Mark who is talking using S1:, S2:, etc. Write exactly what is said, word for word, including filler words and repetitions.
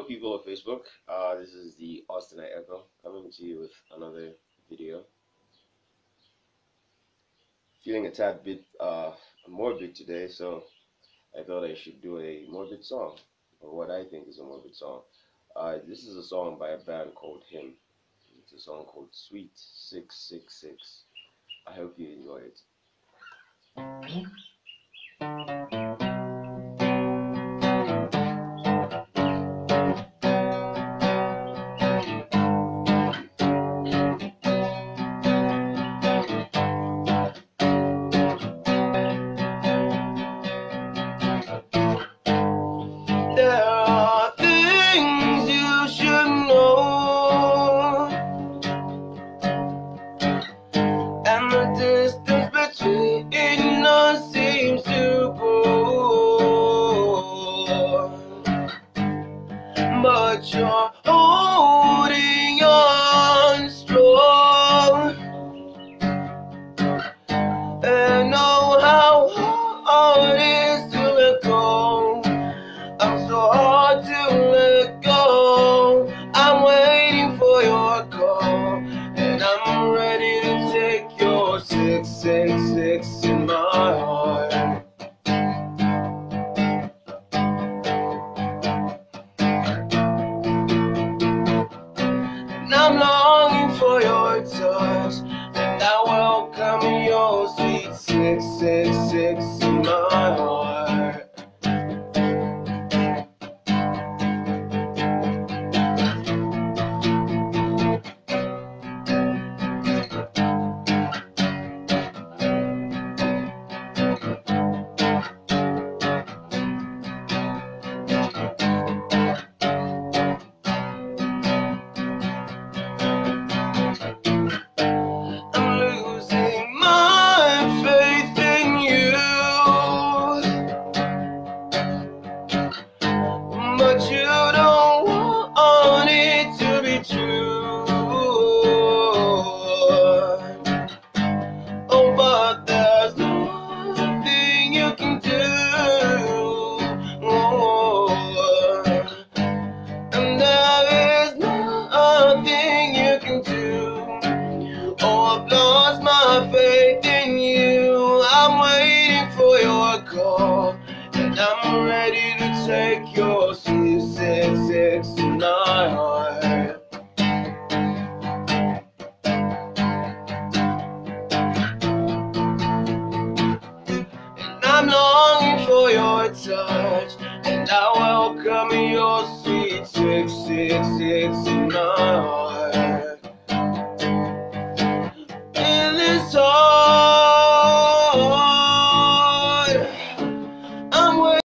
S1: Hello, people of Facebook. Uh, this is the Austinite Echo coming to you with another video. Feeling a tad bit uh, morbid today, so I thought I should do a morbid song, or what I think is a morbid song. Uh, this is a song by a band called Him. It's a song called Sweet six six six. I hope you enjoy it. There are things you should know, and the distance between us seems to grow, but you're holding on strong, and oh how hard it is to let go. I'm so hard to let go. I'm waiting for your call, and I'm ready to take your six six six in my heart. And I'm longing for your touch, and I welcome your sweet six six six in my heart. But you don't want it to be true. Oh, but there's nothing you can do. Oh, and there is nothing you can do. Oh, I've lost my faith in you. I'm waiting for your call, and I'm ready to take your six six six in my heart. And I'm longing for your touch, and I welcome your sweet six six six in my heart.